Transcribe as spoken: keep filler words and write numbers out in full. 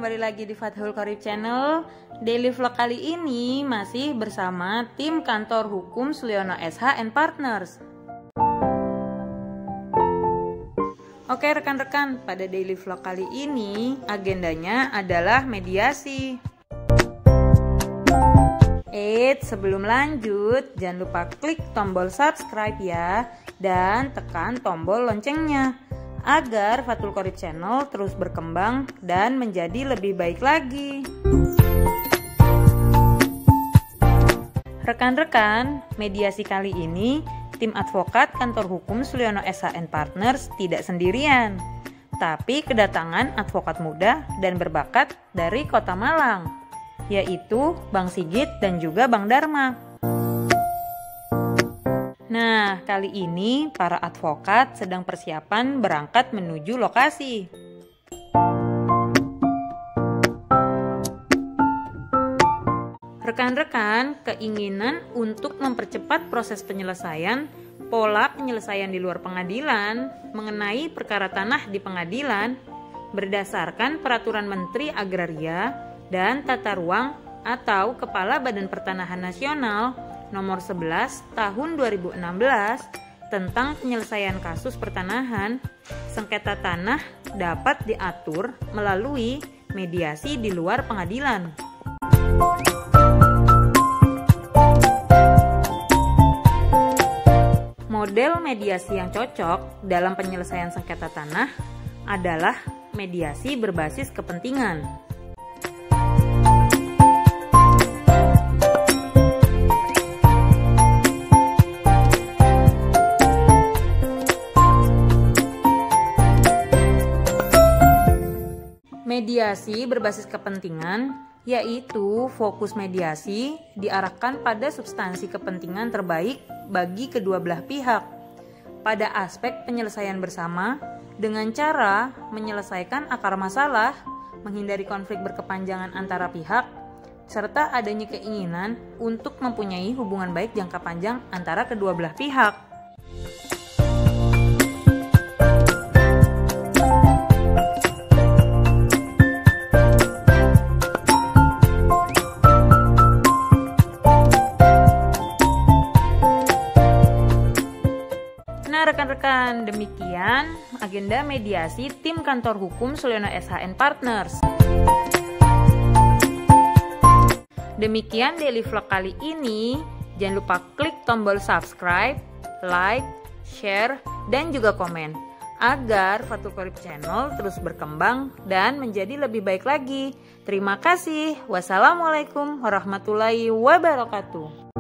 kembali lagi di Fathul Qorib Channel. Daily vlog kali ini masih bersama tim kantor hukum Sulyono S H and Partners. Oke rekan-rekan, pada daily vlog kali ini agendanya adalah mediasi. Eits, sebelum lanjut jangan lupa klik tombol subscribe ya, dan tekan tombol loncengnya agar Fathul Qorib Channel terus berkembang dan menjadi lebih baik lagi. Rekan-rekan, mediasi kali ini tim advokat kantor hukum Sulyono S H and Partners tidak sendirian, tapi kedatangan advokat muda dan berbakat dari Kota Malang, yaitu Bang Sigit dan juga Bang Dharma. Nah, kali ini para advokat sedang persiapan berangkat menuju lokasi. Rekan-rekan, keinginan untuk mempercepat proses penyelesaian pola penyelesaian di luar pengadilan mengenai perkara tanah di pengadilan berdasarkan Peraturan Menteri Agraria dan Tata Ruang atau Kepala Badan Pertanahan Nasional Nomor sebelas Tahun dua ribu enam belas tentang penyelesaian kasus pertanahan, sengketa tanah dapat diatur melalui mediasi di luar pengadilan. Model mediasi yang cocok dalam penyelesaian sengketa tanah adalah mediasi berbasis kepentingan. Mediasi berbasis kepentingan yaitu fokus mediasi diarahkan pada substansi kepentingan terbaik bagi kedua belah pihak pada aspek penyelesaian bersama dengan cara menyelesaikan akar masalah, menghindari konflik berkepanjangan antara pihak, serta adanya keinginan untuk mempunyai hubungan baik jangka panjang antara kedua belah pihak. Nah rekan-rekan, demikian agenda mediasi tim kantor hukum Sulyono S H and Partners. Demikian daily vlog kali ini. Jangan lupa klik tombol subscribe, like, share, dan juga komen agar Fathul Qorib Channel terus berkembang dan menjadi lebih baik lagi. Terima kasih. Wassalamualaikum warahmatullahi wabarakatuh.